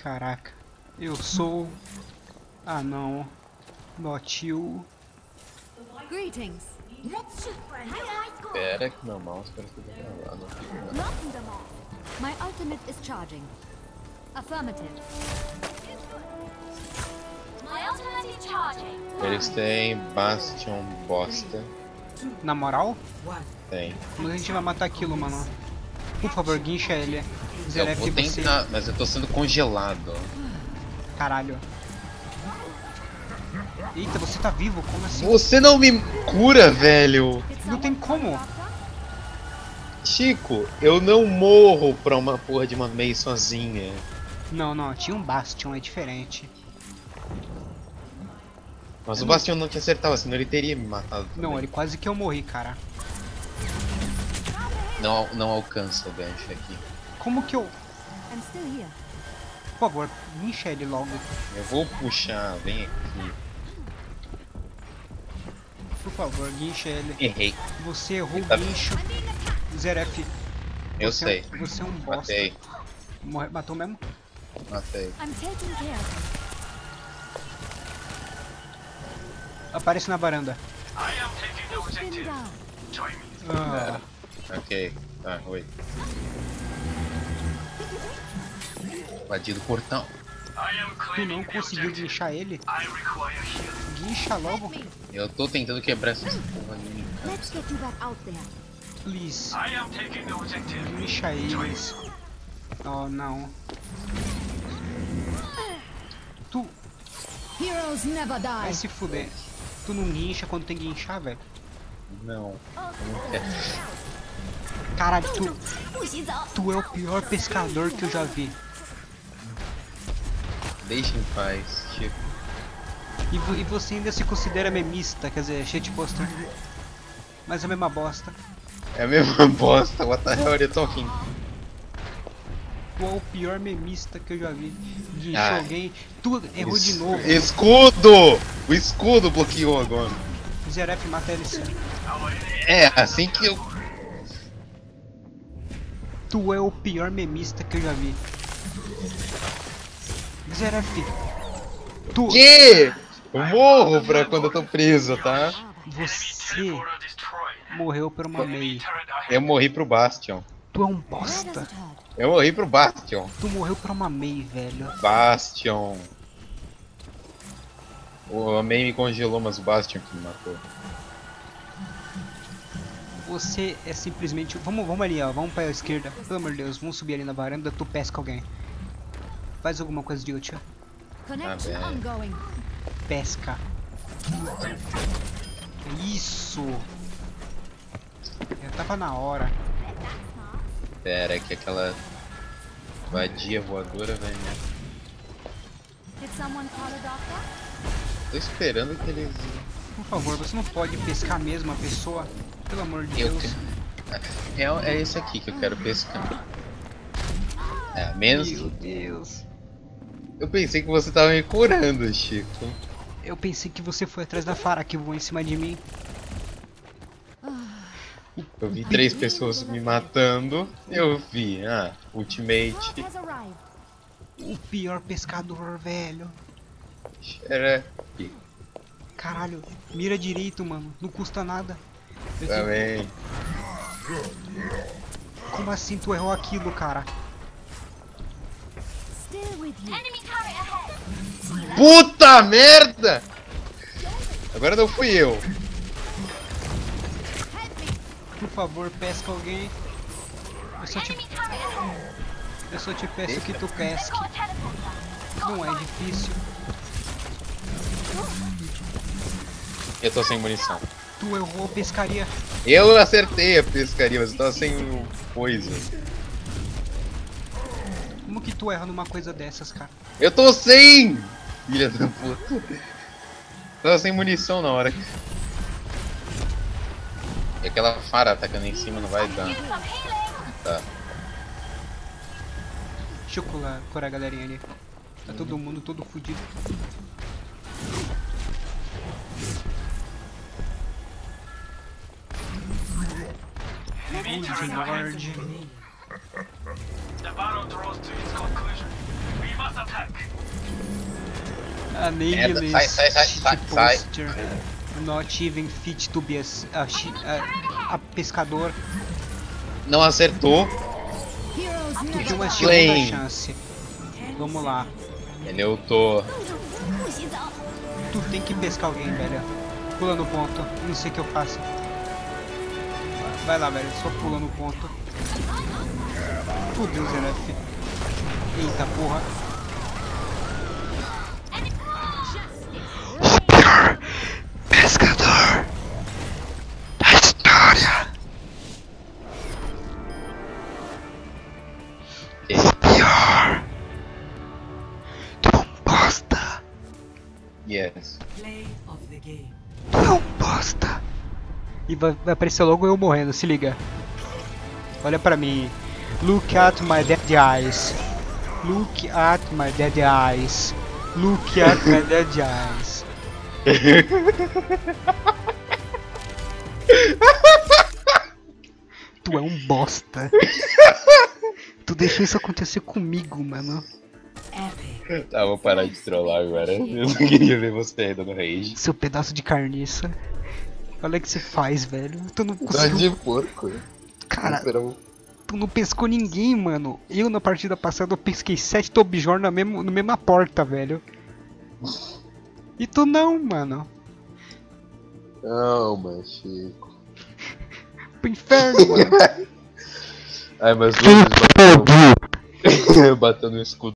Caraca. Eu sou... Ah, não. Not you. Greetings. Pera que meu mouse parece que tá gravado. My ultimate is charging. Affirmative. My ultimate is charging. Eles têm Bastion bosta. Na moral? Tem. Como a gente vai matar aquilo, mano? Por favor, guincha ele. Eu Zeref, vou você... tentar, mas eu tô sendo congelado. Caralho. Eita, você tá vivo? Como assim? Você não me cura, velho! Não tem como. Chico, eu não morro pra uma porra de uma Mei sozinha. Não, não, tinha um Bastion, é diferente. Mas o Bastion não te acertava, senão ele teria me matado também. Não, ele quase que eu morri, cara. Não alcança o gancho aqui. Como que eu... I'm still here. Por favor, guincha ele logo. Eu vou puxar, vem aqui. Por favor, guincha ele. Errei. Você errou o Tá- guincho. Zeref. Eu você, sei. Você é um bosta. Matei, Matou mesmo? matei. I'm taking care of it. Aparece na varanda. Been down. Ah, Ok. Ah, oi. Invadido o portão. tu não conseguiu guinchar ele? Guincha logo, Eu tô tentando quebrar essas porra ali. Let's get you back out there. please. Guincha eles. Oh, não. Tu Heroes never vai die. se fuder. Tu não guincha quando tem que guinchar, velho? Não. Eu não quero. Caralho, tu é o pior pescador que eu já vi. Deixa em paz, Chico. E você ainda se considera memista, quer dizer, shitposter. Mas é a mesma bosta. É a mesma bosta, what the hell are you talking? Tu é o pior memista que eu já vi. Guinchou Ah. alguém, tu errou de novo. Escudo! O escudo bloqueou agora. Zeref mata ele sim. É, assim que eu... Tu é o pior memista que eu já vi. Zeref, tu... Que? Eu morro pra quando eu tô preso, tá? Você morreu por uma Mei. Eu morri pro Bastion. Tu é um That bosta. doesn't hurt. Eu morri pro Bastion. Tu morreu por uma Mei, velho. Bastion. O Mei me congelou, mas o Bastion que me matou. Você é simplesmente... Vamos ali, ó. Vamos pra esquerda. Pelo amor de Deus, vamos subir ali na varanda. Tu pesca alguém. Faz alguma coisa de útil. Connection bem. ongoing. Pesca. Isso. Já tava na hora. Pera, que aquela vadia voadora vai me... Did someone call a doctor? Tô esperando que eles... Por favor, você não pode pescar mesmo a pessoa. Pelo amor de Eu Deus. É esse aqui que eu quero pescar. É, menos... Meu Deus. Eu pensei que você tava me curando, Chico. Eu pensei que você foi atrás da Farah que voou em cima de mim. Eu vi 3 pessoas me matando. Eu vi, Ultimate. Help has arrived. O pior pescador, velho. Era... Caralho, mira direito, mano. Não custa nada. Eu digo, Também. como assim tu errou aquilo, cara? Still with you. Puta merda! Agora não fui eu. Por favor, pesca alguém. Eu só te peço que tu pesque. Não é difícil. Eu tô sem munição. Tu errou a pescaria. Eu acertei a pescaria, mas eu tava sem coisa. Como que tu erra numa coisa dessas, cara? Eu tô sem! Filha da puta. Tava sem munição na hora. E aquela Farah atacando em cima não vai dar. Tá. Deixa eu curar a galerinha ali. Tá todo mundo todo fudido. Lord. The battle draws to its conclusion. We must attack. A name is sai. posture. Not even fit to be a pescador. Não acertou. Heroes Tu near tem uma the segunda Flame. chance. Vamos lá. Ele ultou. Tu tem que pescar alguém, velho. Pula no ponto. Não sei o que eu faço. Vai lá, velho. Só pula no ponto. Fudeu, Zeref. Eita porra. Pescador da história. O pior. Tu é um bosta. Yes. Play of the game. Tu é um bosta. E vai aparecer logo eu morrendo, se liga. Olha pra mim. Look at my dead eyes. Look at my dead eyes. Look at my dead eyes. Tu é um bosta. Tu deixou isso acontecer comigo, mano. Epic. Tá, vou parar de trollar agora. Eu não queria ver você ainda no rage. Seu pedaço de carniça. Olha o que você faz, velho. Tu não Tá conseguiu. de porco. Cara, Esperamos. tu não pescou ninguém, mano. Eu na partida passada eu pesquei 7 Tobijor na mesma porta, velho. E tu não, mano. Não, mas Chico. Pro inferno, mano. Ai, mas luzes bateu. Bateu no escudo.